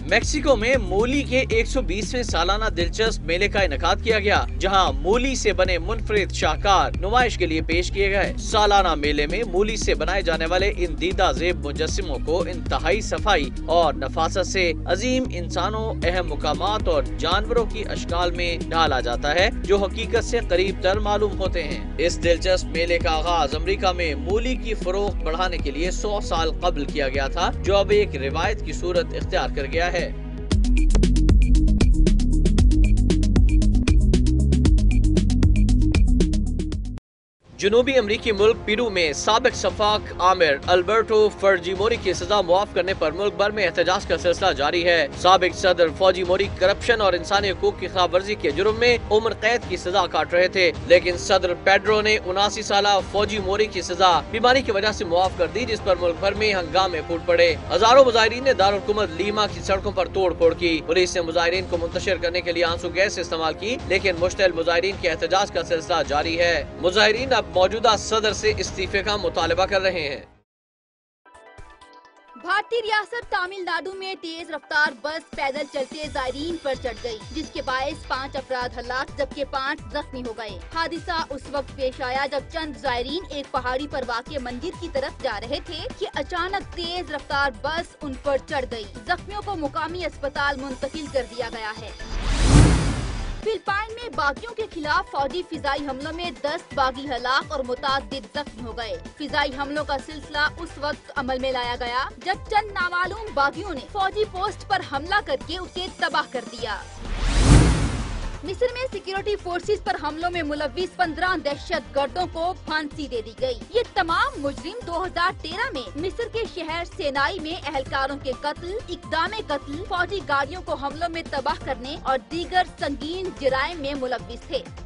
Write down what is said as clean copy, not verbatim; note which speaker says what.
Speaker 1: Mexico में मूली के 120वें सालाना दिलचस्प मेले का इनेकाद किया गया, जहां मूली से बने मुनफरिद शाहकार नुमाइश के लिए पेश किए गए। सालाना मेले में मूली से बनाए जाने वाले इन दीदा ज़ेब मुजस्सिमों को इंतहाई सफाई और नफासत से अजीम इंसानों, अहम मुकामात और जानवरों की अशकाल में ढाला जाता है, जो हकीकत से करीब तर मालूम होते हैं। इस दिलचस्प मेले का आगाज अमेरिका में मूली की फरोख्त बढ़ाने के लिए 100 साल कबल किया गया था, जो अब एक रिवायत की सूरत इख्तियार कर गया है। जनूबी अमरीकी मुल्क पेरू में साबिक सफाक आमिर अल्बर्टो फर्जीमोरी की सजा मुआफ करने पर मुल्क भर में एहतजाज का सिलसिला जारी है। साबिक सदर फर्जीमोरी करप्शन और इंसानी हकूक की खिलाफ वर्जी के जुर्म में उम्र कैद की सजा काट रहे थे, लेकिन सदर पेड्रो ने 79 साल फर्जीमोरी की सजा बीमारी की वजह से मुआफ कर दी, जिस पर मुल्क भर में हंगामे फूट पड़े। हजारों मुजाहिरीन ने दारुल हुकूमत लीमा की सड़कों पर तोड़ फोड़ की। पुलिस ने मुजाहिरीन को मुंतशिर करने के लिए आंसू गैस इस्तेमाल की, लेकिन मुश्तइल मुजाहिरीन के एहतजाज का सिलसिला जारी है। मुजाहिरीन मौजूदा सदर से इस्तीफे का मुतालबा कर रहे हैं।
Speaker 2: भारतीय रियासत तमिलनाडु में तेज रफ्तार बस पैदल चलते जायरीन पर चढ़ गई, जिसके बायस 5 अफराद हलाक जबकि 5 जख्मी हो गए। हादसा उस वक्त पेश आया जब चंद जायरीन एक पहाड़ी पर वाक़े मंदिर की तरफ जा रहे थे कि अचानक तेज रफ्तार बस उन पर चढ़ गई। जख्मियों को मुकामी अस्पताल मुंतकिल कर दिया गया है। फिलिपाइन में बागियों के खिलाफ फौजी फिजाई हमलों में 10 बागी हलाक और मुतादिद जख्मी हो गए। फिजाई हमलों का सिलसिला उस वक्त अमल में लाया गया जब चंद नामालूम बागियों ने फौजी पोस्ट पर हमला करके उसे तबाह कर दिया। मिस्र में सिक्योरिटी फोर्सेस पर हमलों में मुलव्विस 15 दहशत गर्दों को फांसी दे दी गई। ये तमाम मुजरिम 2013 में मिस्र के शहर सेनाई में अहलकारों के कत्ल, इक़दामे कत्ल, फौजी गाड़ियों को हमलों में तबाह करने और दीगर संगीन जराइम में मुलव्विस थे।